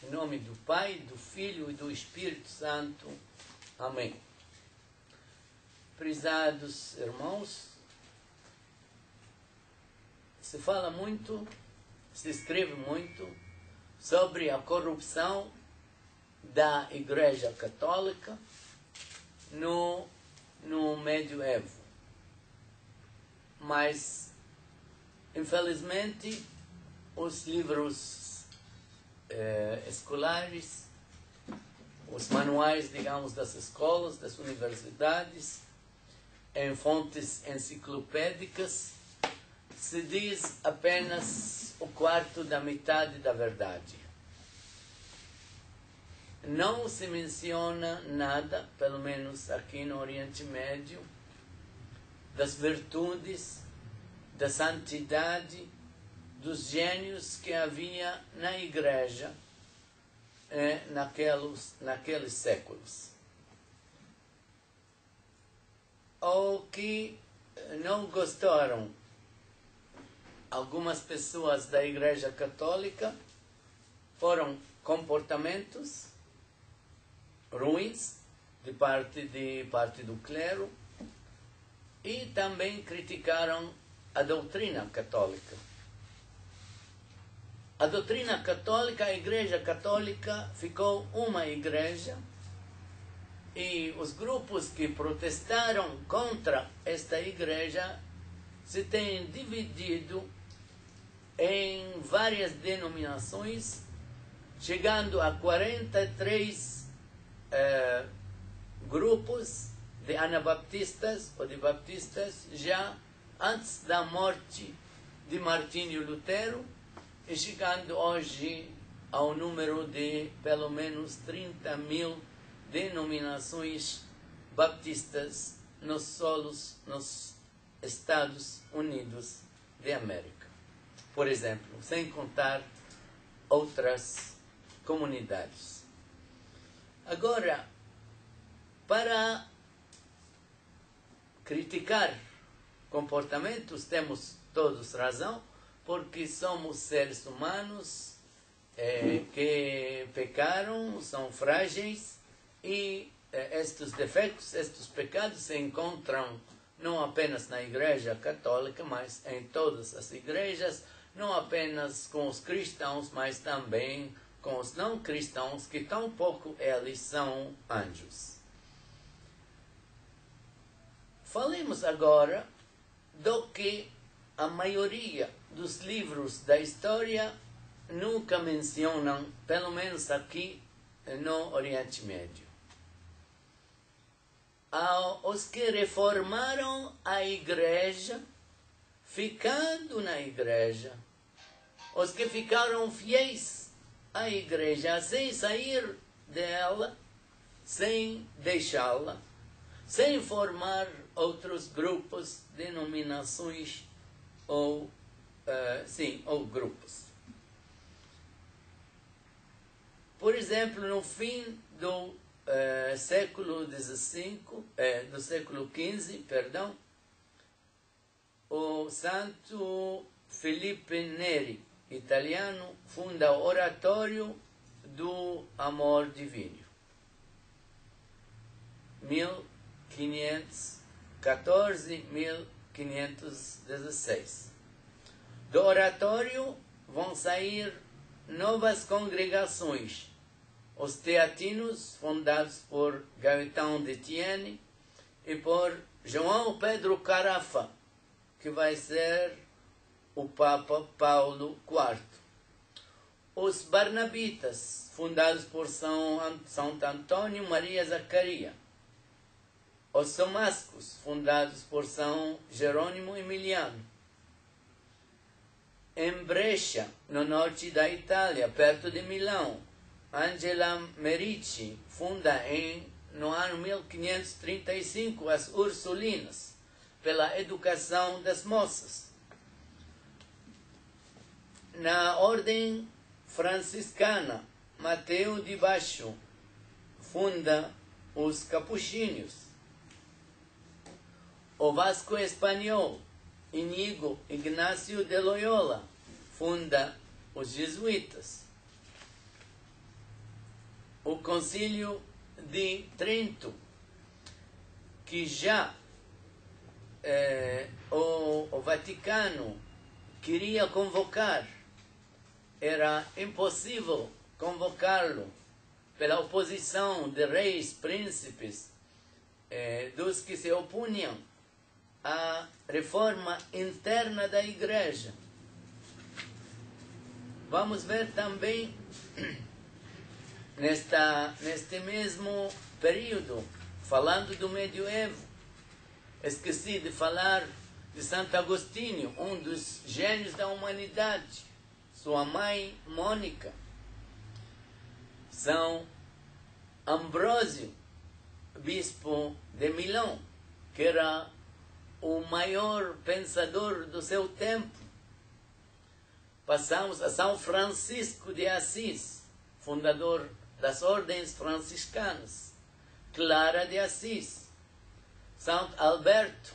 Em nome do Pai, do Filho e do Espírito Santo. Amém. Prezados irmãos, se fala muito, se escreve muito sobre a corrupção da Igreja Católica no medioevo. Mas, infelizmente, os livros escolares, os manuais, digamos, das escolas, das universidades, em fontes enciclopédicas, se diz apenas o quarto da metade da verdade. Não se menciona nada, pelo menos aqui no Oriente Médio, das virtudes, da santidade, dos gênios que havia na Igreja naqueles séculos. Ou que não gostaram algumas pessoas da Igreja Católica foram comportamentos ruins de parte do clero e também criticaram a doutrina católica. A doutrina católica, a Igreja Católica ficou uma igreja e os grupos que protestaram contra esta igreja se têm dividido em várias denominações, chegando a 43 grupos de anabaptistas ou de baptistas já antes da morte de Martinho Lutero, e chegando hoje ao número de pelo menos 30.000 denominações baptistas nos Estados Unidos de América, por exemplo, sem contar outras comunidades. Agora, para criticar comportamentos, temos todos razão, porque somos seres humanos que pecaram, são frágeis, e estes defeitos, estes pecados se encontram não apenas na Igreja Católica, mas em todas as igrejas, não apenas com os cristãos, mas também com os não cristãos, que tampouco eles são anjos. Falemos agora do que a maioria dos livros da história nunca mencionam, pelo menos aqui no Oriente Médio. Os que reformaram a igreja, ficando na igreja, os que ficaram fiéis à igreja, sem sair dela, sem deixá-la, sem formar outros grupos, denominações ou grupos. Por exemplo, no fim do século XV, o santo Felipe Neri, italiano, funda o Oratório do Amor Divino. 1514-1516. Do oratório vão sair novas congregações. Os teatinos, fundados por Gaetão de Thiene e por João Pedro Carafa, que vai ser o Papa Paulo IV. Os Barnabitas, fundados por Santo Antônio Maria Zacaria. Os Somascos, fundados por São Jerônimo Emiliano. Em Brescia, no norte da Itália, perto de Milão, Angela Merici funda no ano 1535 as Ursulinas, pela educação das moças. Na ordem franciscana, Mateus de Baixo funda os Capuchinhos. O Vasco Espanhol, Iñigo Ignacio de Loyola, funda os Jesuítas. o Concílio de Trento, que já o Vaticano queria convocar, era impossível convocá-lo pela oposição de reis, príncipes, dos que se opunham à reforma interna da Igreja. Vamos ver também, neste mesmo período, falando do medioevo, esqueci de falar de Santo Agostinho, um dos gênios da humanidade, sua mãe Mônica, São Ambrósio, bispo de Milão, que era o maior pensador do seu tempo. Passamos a São Francisco de Assis, fundador das ordens franciscanas, Clara de Assis, Santo Alberto,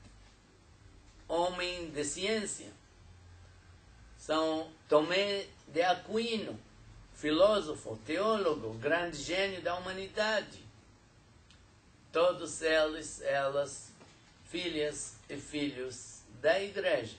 homem de ciência, São Tomé de Aquino, filósofo, teólogo, grande gênio da humanidade. Todos elas, filhas e filhos da Igreja.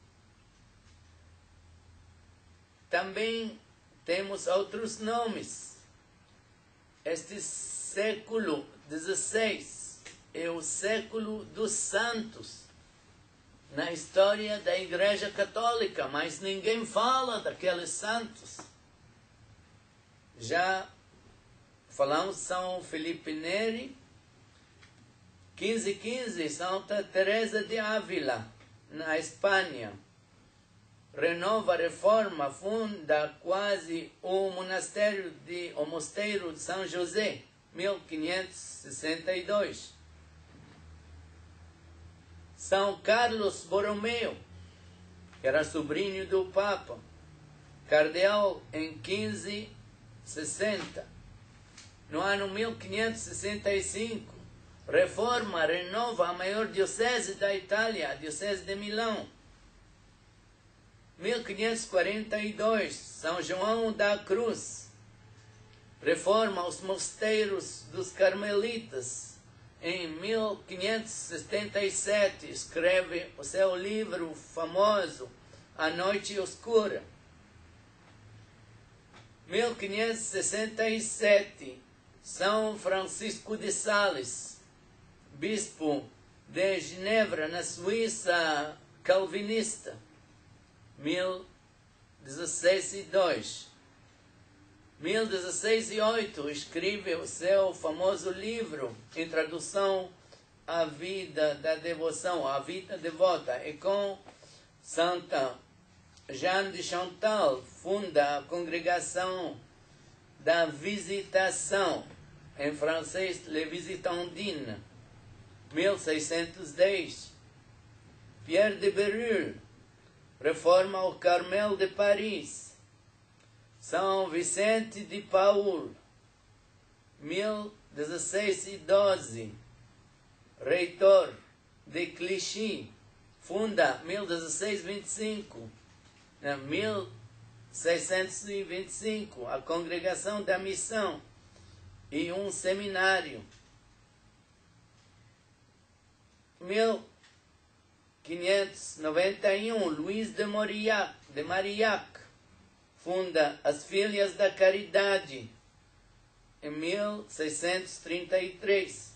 Também temos outros nomes. Este século XVI é o século dos santos na história da Igreja Católica, mas ninguém fala daqueles santos. Já falamos São Felipe Neri, 1515, Santa Teresa de Ávila, na Espanha. Renova a reforma, funda quase o mosteiro de São José, 1562. São Carlos Borromeu, que era sobrinho do Papa, cardeal em 1560. No ano 1565, reforma, renova a maior diocese da Itália, a diocese de Milão. 1542, São João da Cruz, reforma os mosteiros dos Carmelitas. Em 1577, escreve o seu livro famoso, A Noite Escura. 1567, São Francisco de Sales, bispo de Genebra, na Suíça, calvinista, 1602. 1608, escreve o seu famoso livro, Introdução à Vida da Devoção, à Vida Devota, e com Santa Jeanne de Chantal, funda a Congregação da Visitação, em francês, Les Visitandines, 1610. Pierre de Bérulle reforma o Carmel de Paris. São Vicente de Paul, 1612, reitor de Clichy, funda 1625, 1625, a Congregação da Missão e um seminário. 1591, Luís de Marillac, funda as Filhas da Caridade, em 1633.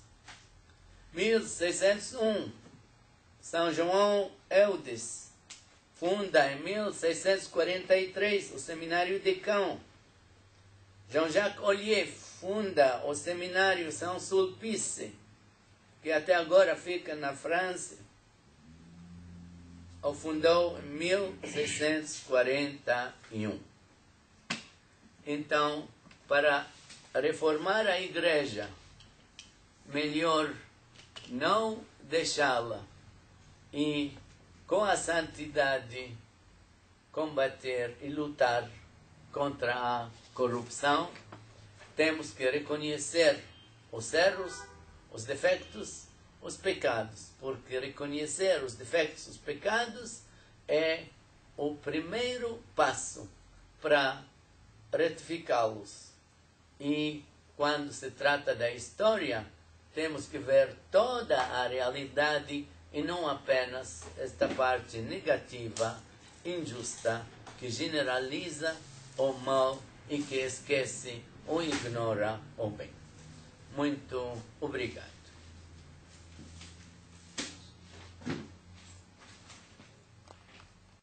1601, São João Eudes, funda em 1643 o Seminário de Caen. Jean-Jacques Ollier funda o Seminário São Sulpice, que até agora fica na França. O fundou em 1641. Então, para reformar a Igreja, melhor não deixá-la e, com a santidade, combater e lutar contra a corrupção. Temos que reconhecer os erros, os defeitos, os pecados, porque reconhecer os defeitos, os pecados, é o primeiro passo para retificá-los. E quando se trata da história, temos que ver toda a realidade e não apenas esta parte negativa, injusta, que generaliza o mal e que esquece ou ignora o bem. Muito obrigado.